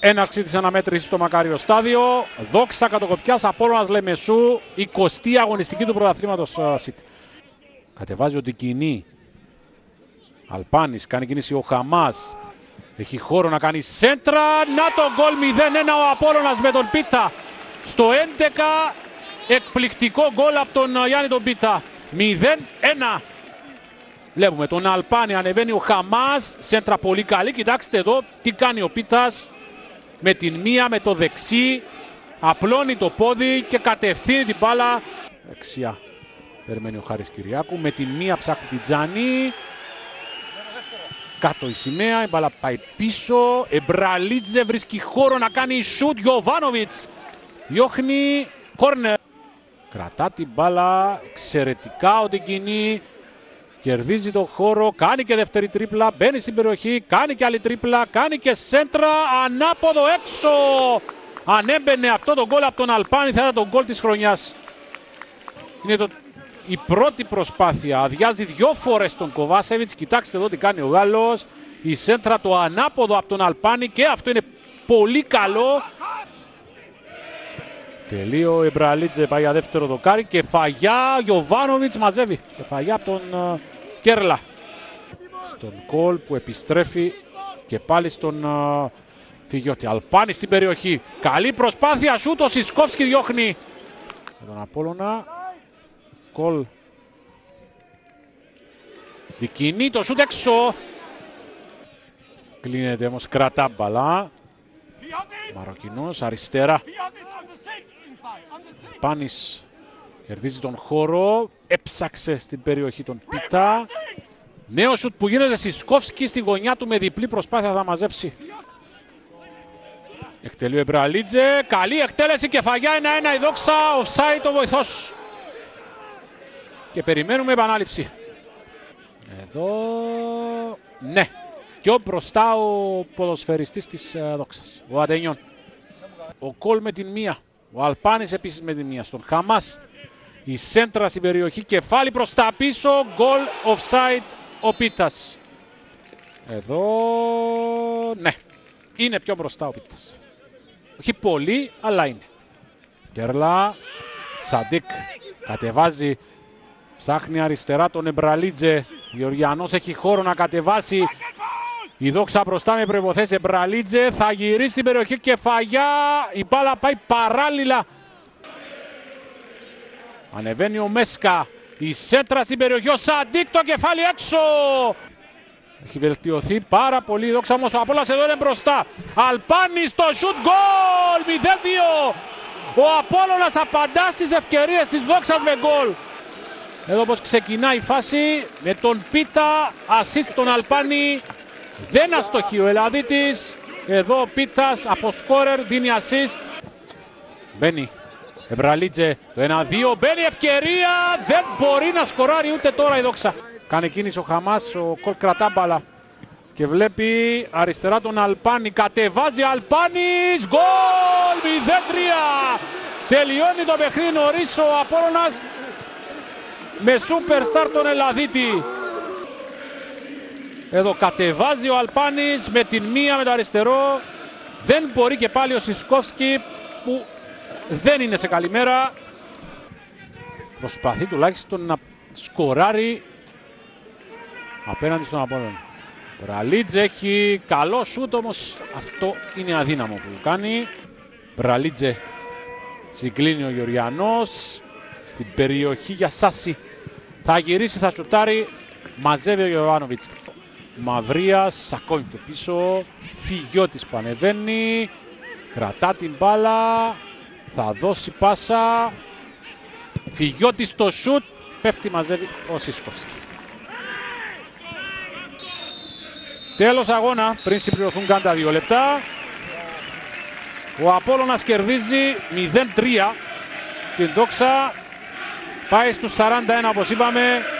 Έναρξη της αναμέτρησης στο Μακάριο Στάδιο. Δόξα Κατοκοπιάς, Απόλλωνας Λεμεσού, 20η αγωνιστική του πρωταθλήματος ΣΥΤ. Κατεβάζει ο Ντικινή. Αλπάνης, κάνει κίνηση ο Χαμάς. Έχει χώρο να κάνει σέντρα. Να το γκολ, 0-1 ο Απόλλωνας με τον Πίτα. Στο 11 εκπληκτικό γκολ από τον Γιάννη τον Πίτα. 0-1. Βλέπουμε τον Αλπάνη, ανεβαίνει ο Χαμάς. Σέντρα πολύ καλή. Κοιτάξτε εδώ τι κάνει ο Πίτας. Με την μία, με το δεξί. Απλώνει το πόδι και κατευθύνει την μπάλα. Δεξιά. Περιμένει ο Χάρης Κυριάκου. Με την μία ψάχνει την Τζάνι. Κάτω η σημαία. Η μπάλα πάει πίσω. Εμπραλίτζε βρίσκει χώρο να κάνει σουτ. Γιοβάνοβιτς διώχνει κόρνερ. Κρατά την μπάλα. Εξαιρετικά ο Ντικινή. Κερδίζει τον χώρο. Κάνει και δεύτερη τρίπλα. Μπαίνει στην περιοχή. Κάνει και άλλη τρίπλα. Κάνει και σέντρα. Ανάποδο έξω. Αν έμπαινε αυτό το γκολ από τον Αλπάνη θα ήταν το γκολ της χρονιάς. Είναι η πρώτη προσπάθεια. Αδειάζει 2 φορές τον Κοβάσεβιτς. Κοιτάξτε εδώ τι κάνει ο Γάλλος. Η σέντρα το ανάποδο από τον Αλπάνη και αυτό είναι πολύ καλό. Τελείο Εμπραλίτζε πάει για δεύτερο δοκάρι. Κεφαγιά, Γιοβάνοβιτς μαζεύει. Κεφαγιά από τον Κέρλα. Στον κόλ που επιστρέφει και πάλι στον Φιγιώτη. Αλπάνη στην περιοχή. Καλή προσπάθεια σούτ. Ο Σισκόφσκι διώχνει. Με τον Απόλλωνα. Κόλ. Δικινεί το σούτ έξω. Κλείνεται όμως, κρατά μπαλά. Μαροκινός αριστερά. Πάνης κερδίζει τον χώρο. Έψαξε στην περιοχή τον Πίτα. Νέο σουτ που γίνεται. Σισκόφσκι στη γωνιά του με διπλή προσπάθεια θα μαζέψει. Εκτελεί ο Εμπραλίτζε. Καλή εκτέλεση. Κεφαγιά 1-1 η Δόξα. Offside ο βοηθός. Και περιμένουμε επανάληψη. Εδώ. Ναι. Πιο μπροστά ο ποδοσφαιριστής της Δόξας. Ο Αντενιών. Ο Κόλ με την μία. Ο Αλπάνης επίσης με την μία. Στον Χαμάς. Η σέντρα στην περιοχή. Κεφάλι προς τα πίσω. Γκολ offside ο Πίτας. Εδώ. Ναι. Είναι πιο μπροστά ο Πίτας. Όχι πολύ, αλλά είναι. Κέρλα. Σαντίκ. Κατεβάζει. Ψάχνει αριστερά τον Εμπραλίτζε. Γεωργιανός έχει χώρο να κατεβάσει. Η Δόξα μπροστά με προϋποθέσεις. Εμπραλίτζε θα γυρίσει στην περιοχή. Κεφαγιά. Η μπάλα πάει παράλληλα. Ανεβαίνει ο Μέσκα. Η σέντρα στην περιοχή. Ο Σαντίκ το κεφάλι έξω. Έχει βελτιωθεί πάρα πολύ η Δόξα, όμως ο Απόλλωνας εδώ είναι μπροστά. Αλπάνης το σουτ. Γκολ. 0-2. Ο Απόλλωνας απαντά στις ευκαιρίες της Δόξας με γκολ. Εδώ πως ξεκινάει η φάση με τον Πίτα. Ασίστ τον Αλπάνη. Δεν αστοχεί ο Ελλαδίτης. Εδώ ο Πίτας από σκόρερ δίνει assist. Μπαίνει Εμπραλίτζε το 1-2. Μπαίνει ευκαιρία. Δεν μπορεί να σκοράρει ούτε τώρα η Δόξα. Κάνει κίνηση ο Χαμάς. Ο Κολ κρατά μπάλα. Και βλέπει αριστερά τον Αλπάνη. Κατεβάζει Αλπάνης. Γκολ 0-3. Τελειώνει το παιχνίδι νωρίς ο Απόλλωνας με superstar τον Ελλαδίτη. Εδώ κατεβάζει ο Αλπάνης με την μία με το αριστερό. Δεν μπορεί και πάλι ο Σισκόφσκι που δεν είναι σε καλή μέρα. Προσπαθεί τουλάχιστον να σκοράρει απέναντι στον Απόλλωνα. Μπραλίτζε έχει καλό σούτ, όμως αυτό είναι αδύναμο που κάνει. Μπραλίτζε συγκλίνει ο Γεωργιανός. Στην περιοχή για Σάση. Θα γυρίσει, θα σουτάρει. Μαζεύει ο Γιοβάνοβιτς. Μαυρίας, ακόμη πιο πίσω. Φιγιώτης που ανεβαίνει. Κρατά την μπάλα. Θα δώσει πάσα. Φιγιώτης στο σουτ. Πέφτει, μαζεύει ο Σίσκοφσκι. Τέλος αγώνα, πριν συμπληρωθούν καν τα 2 λεπτά. Ο Απόλλωνας κερδίζει 0-3. Την Δόξα πάει στους 41 όπως είπαμε.